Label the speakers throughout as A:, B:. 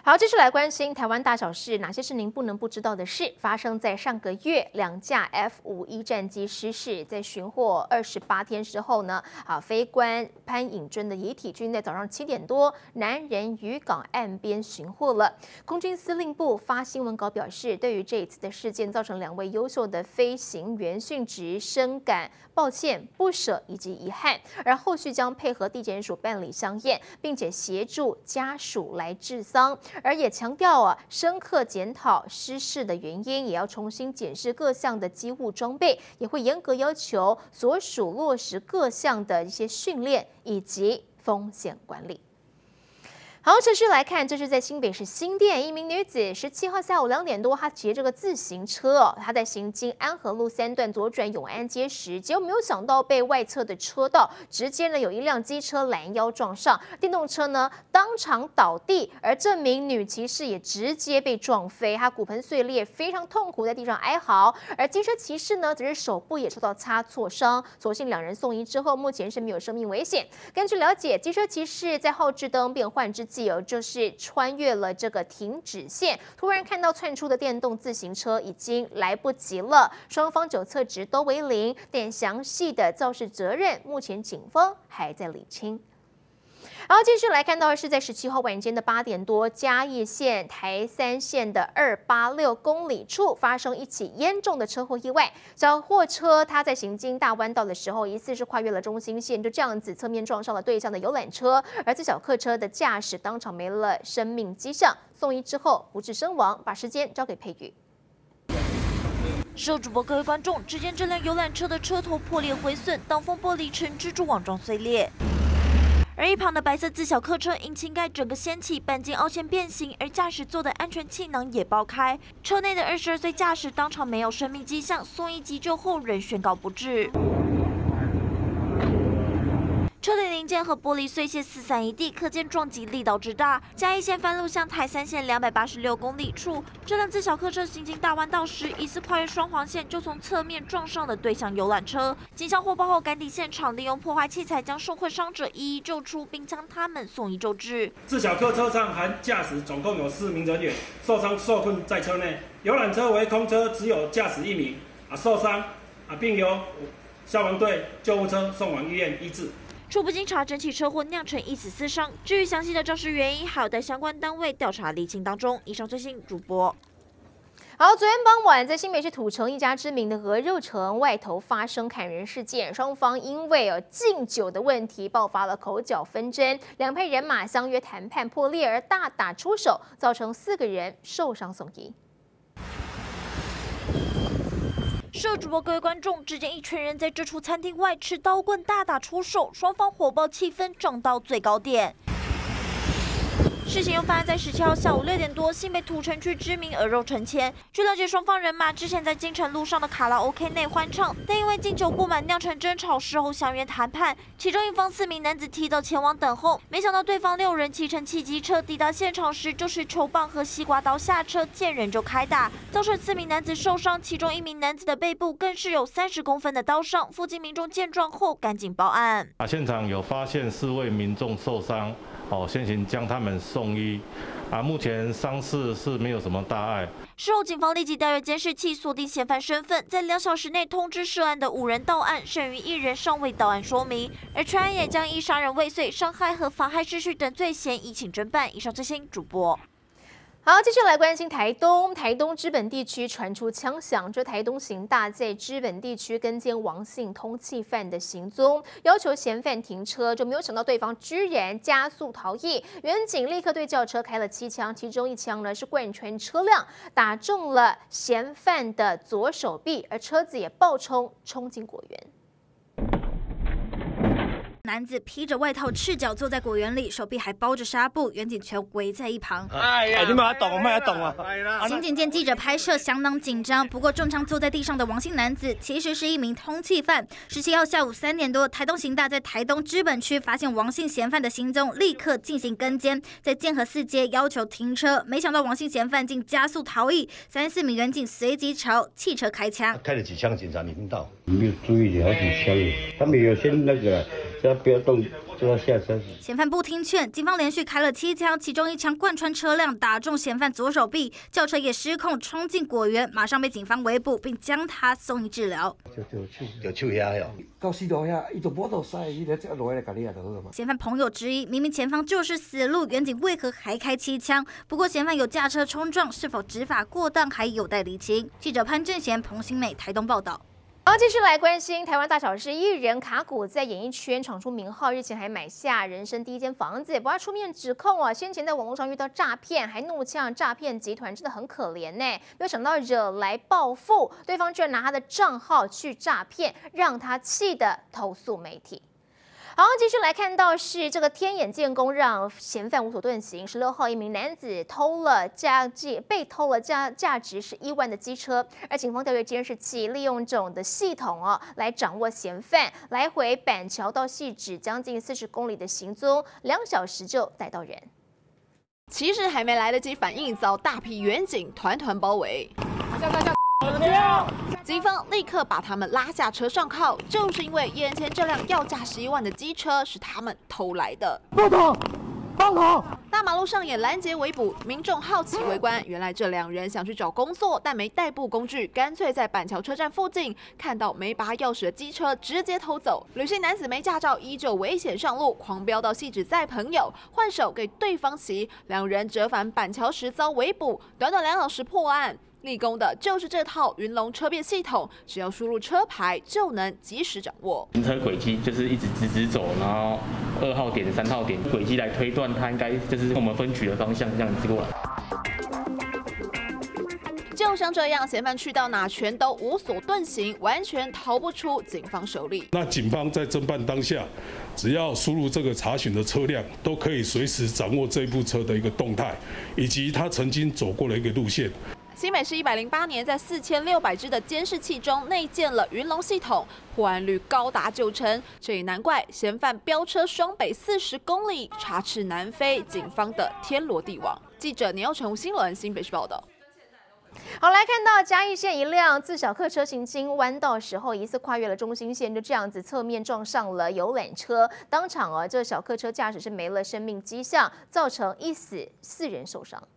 A: 好，继续来关心台湾大小事，哪些是您不能不知道的事？发生在上个月，2架 F-5一战机失事，在寻获28天之后呢，飞官潘颖尊的遗体，均在早上7点多，南人渔港岸边寻获了。空军司令部发新闻稿表示，对于这一次的事件造成2位优秀的飞行员殉职，深感抱歉、不舍以及遗憾，而后续将配合地检署办理相验，并且协助家属来治丧。而也强调深刻检讨失事的原因，也要重新检视各项的机务装备，也会严格要求所属落实各项的一些训练以及风险管理。好，持续来看，这是在新北市新店，一名女子17号下午2点多，她骑这个自行车她在行经安和路3段左转永安街时，结果没有想到被外侧的车道直接呢有一辆机车拦腰撞上，电动车呢当场倒地，而这名女骑士也直接被撞飞，她骨盆碎裂，非常痛苦，在地上哀嚎。而机车骑士呢，则是手部也受到擦挫伤，所幸2人送医之后，目前是没有生命危险。根据了解，机车骑士在后置灯变换之际就是穿越了这个停止线，突然看到窜出的电动自行车，已经来不及了。双方酒测值都为0，但详细的肇事责任，目前警方还在理清。然后继续来看到的是，在17号晚间的8点多，嘉义县台三线的286公里处发生一起严重的车祸意外。小货车它在行经大弯道的时候，疑似是跨越了中心线，就这样子侧面撞上了对向的游览车，而这小客车的驾驶当场没了生命迹象，送医之后不治身亡。把时间交给佩瑜。
B: 事后主播各位观众，只见这辆游览车的车头破裂毁损，挡风玻璃呈蜘蛛网状碎裂。而一旁的白色自小客车引擎盖整个掀起，钣金凹陷变形，而驾驶座的安全气囊也爆开。车内的22岁驾驶当场没有生命迹象，送医急救后仍宣告不治。车内零件和玻璃碎屑四散一地，可见撞击力道之大。嘉义县番路向台三线286公里处，这辆自小客车行经大弯道时，疑似跨越双黄线，就从侧面撞上了对向游览车。警方获报后赶抵现场，利用破坏器材将受困伤者一一救出，并将他们送医救治。
C: 自小客车上含驾驶总共有4名人员受伤受困在车内，游览车为空车，只有驾驶1名受伤并由消防队救护车送往医院医治。
B: 初步经查，整起车祸酿成1死4伤。至于详细的肇事原因，还有待相关单位调查厘清当中。以上最新主播。
A: 好，昨天傍晚，在新北市土城一家知名的鹅肉城外头发生砍人事件，双方因为敬酒的问题爆发了口角纷争，2派人马相约谈判破裂，而大打出手，造成4个人受伤送医。
B: 事后主播各位观众，只见一群人在这处餐厅外持刀棍大打出手，双方火爆气氛涨到最高点。事情又发生在17号下午6点多，新北土城区知名鹅肉城前。据了解，双方人马之前在金城路上的卡拉 OK 内欢唱，但因为敬酒不满酿成争吵，事后相约谈判。其中一方4名男子提早前往等候，没想到对方6人骑乘汽机车抵达现场时，就持球棒和西瓜刀下车，见人就开打，造成4名男子受伤，其中1名男子的背部更是有30公分的刀伤。附近民众见状后赶紧报案。
D: 现场有发现4位民众受伤。先行将他们送医，目前伤势是没有什么大碍。
B: 事后，警方立即调阅监视器，锁定嫌犯身份，在2小时内通知涉案的5人到案，剩余1人尚未到案说明。而全案也将依杀人未遂、伤害和妨害秩序等罪嫌移请侦办。以上最新主播。
A: 好，继续来关心台东知本地区传出枪响，这台东刑大在知本地区跟监王姓通缉犯的行踪，要求嫌犯停车，就没有想到对方居然加速逃逸，员警立刻对轿车开了7枪，其中1枪呢是贯穿车辆，打中了嫌犯的左手臂，而车子也爆冲进果园。
E: 男子披着外套，赤脚坐在果园里，手臂还包着纱布，员警全围在一旁。
F: 你们要懂，我们要懂啊！
E: 刑警见记者拍摄，相当紧张。不过重伤坐在地上的王姓男子，其实是一名通缉犯。17号下午3点多，台东刑大在台东知本区发现王姓嫌犯的行踪，立刻进行跟监，在建和4街要求停车，没想到王姓嫌犯竟加速逃逸，3、4名员警随即朝汽车开枪，
F: 开了几枪，警察你听到？
G: 没有注意，好几枪，他没有先那个。不要动，
F: 就要下车。
E: 嫌犯不听劝，警方连续开了7枪，其中1枪贯穿车辆，打中嫌犯左手臂，轿车也失控冲进果园，马上被警方围捕，并将他送医治疗。
F: 就手遐哟，
G: 到死路遐，伊就无倒使，伊就落来甲你就好了嘛。
E: 嫌犯朋友质疑，明明前方就是死路，远警为何还开7枪？不过嫌犯有驾车冲撞，是否执法过当还有待厘清。记者潘正贤、彭新美台东报道。
A: 好，继续来关心台湾大小事。艺人卡古在演艺圈闯出名号，日前还买下人生第1间房子。不过他出面指控哦，先前在网络上遇到诈骗，还怒呛诈骗集团真的很可怜呢。没有想到惹来报复，对方居然拿他的账号去诈骗，让他气得投诉媒体。好，继续来看到是这个天眼建工让嫌犯无所遁形。16号，一名男子被偷了价值11万的机车，而警方调阅监视器，利用这种的系统来掌握嫌犯来回板桥到汐止将近40公里的行踪，2小时就逮到人。
H: 其实还没来得及反应，遭大批远警团团包围。警方立刻把他们拉下车上铐，就是因为眼前这辆要价11万的机车是他们偷来的。
G: 报告！
H: 大马路上也拦截围捕，民众好奇围观，原来这2人想去找工作，但没代步工具，干脆在板桥车站附近看到没拔钥匙的机车，直接偷走。吕姓男子没驾照，依旧危险上路，狂飙到汐止载朋友，换手给对方骑，2人折返板桥时遭围捕，短短2小时破案。立功的就是这套云龙车辨系统，只要输入车牌就能及时掌握。
I: 行车轨迹就是一直直走，然后2号点、3号点轨迹来推断，它应该就是我们分局的方向这样子过来。
H: 就像这样，嫌犯去到哪全都无所遁形，完全逃不出警方手里。
J: 那警方在侦办当下，只要输入这个查询的车辆，都可以随时掌握这部车的一个动态，以及他曾经走过的一个路线。
H: 新北市108年在4600支的监视器中内建了云龙系统，破案率高达90%。这也难怪嫌犯飙车双北40公里，插翅难飞，警方的天罗地网。记者年佑成、吴新伦新北市报道。
A: 好，来看到嘉义县一辆自小客车行经弯道时候，疑似跨越了中心线，就这样子侧面撞上了游览车，当场这小客车驾驶是没了生命迹象，造成1死4人受伤。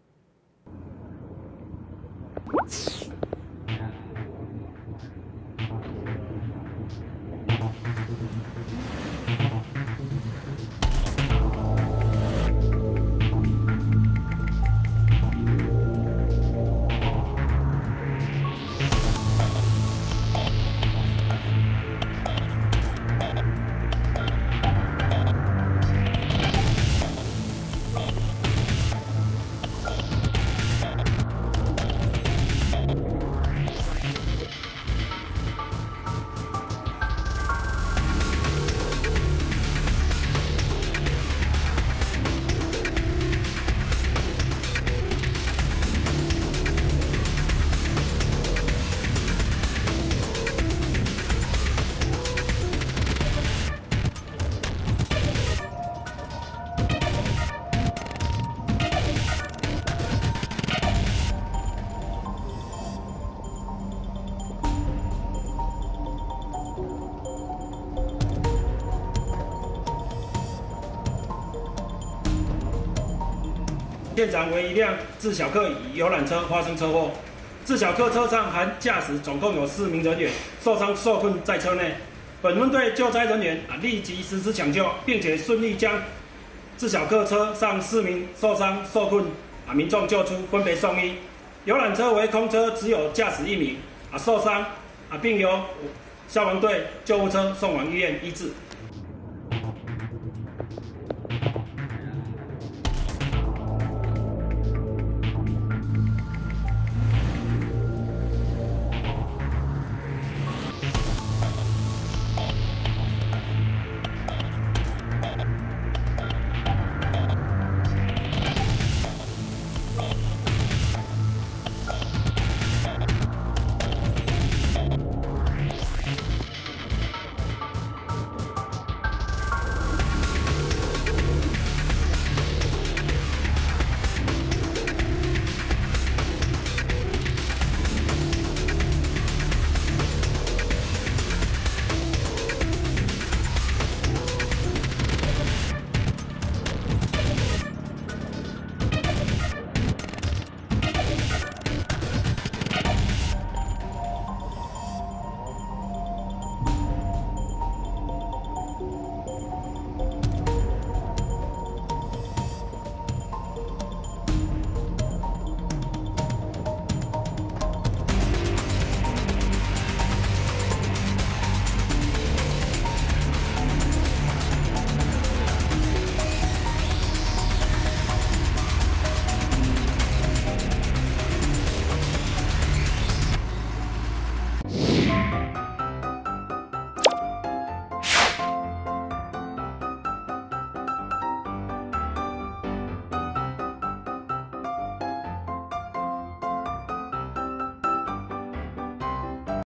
C: 现场为一辆自小客与游览车发生车祸，自小客车上含驾驶总共有4名人员受伤受困在车内。本分队救灾人员立即实施抢救，并且顺利将自小客车上4名受伤受困民众救出，分别送医。游览车为空车，只有驾驶1名受伤并由消防队救护车送往医院医治。